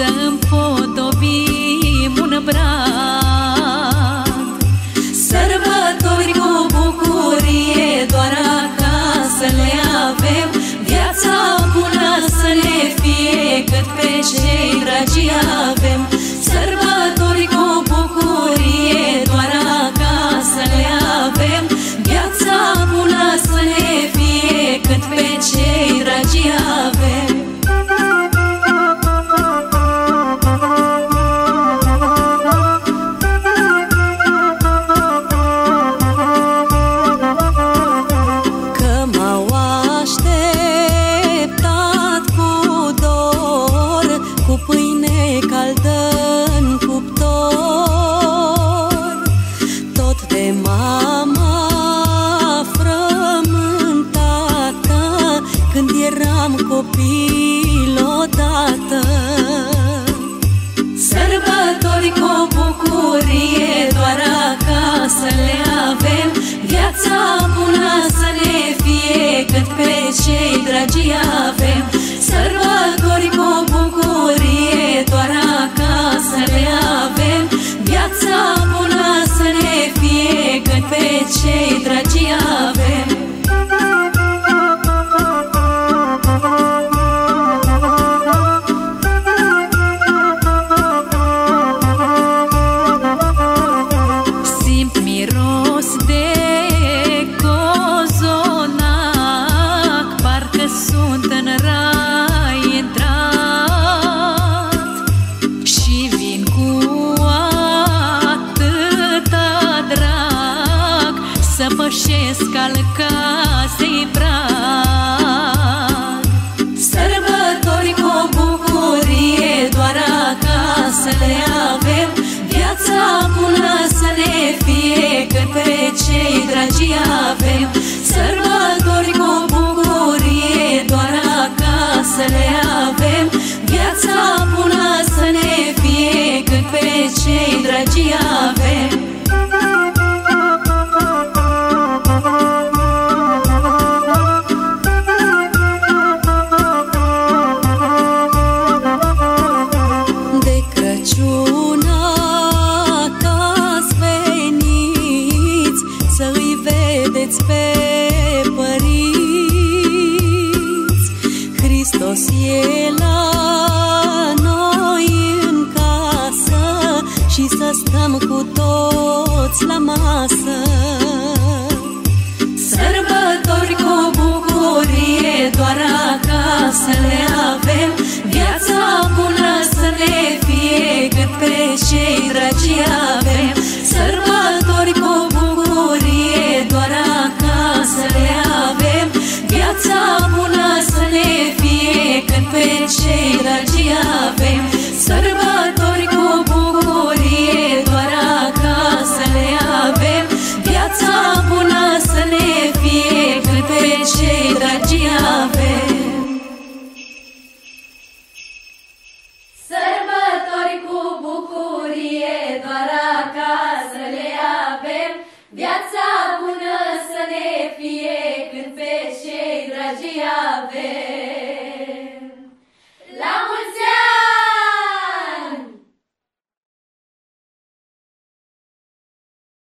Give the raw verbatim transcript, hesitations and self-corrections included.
să împodobim un brad. Sărbători cu bucurie doar acasă le avem, viața bună să ne fie cât pe cei dragi avem. Sărbători cu bucurie doar acasă le avem, viața bună să ne fie cât pe cei dragi avem. Eram copil odată. Sărbători cu bucurie doar acasă le avem, viața bună să ne fie cât pe cei dragi avem. Sărbători cu bucurie doar acasă le avem, viața bună să ne fie cât pe cei dragi avem. Să pășesc al casei prag. Sărbători cu bucurie doar acasă le avem, viața bună să ne fie cât pe cei dragi avem. Sărbători cu bucurie doar acasă le avem, viața bună să ne fie cât pe cei dragi avem. Pe părinți, Hristos e la noi în casă și să stăm cu toți la masă. Sărbători cu bucurie doar acasă le avem, viața bună să ne fie cât pe cei dragi avem. Sărbători cu bucurie doar acasă le avem, viața bună să ne fie cât pe cei dragi avem. Sărbători cu bucurie doar acasă le avem, viața bună să ne fie cât pe cei dragi avem. Sărbători cu bucurie doar acasă le avem, viața bună să ne fie cât pe cei dragi avem.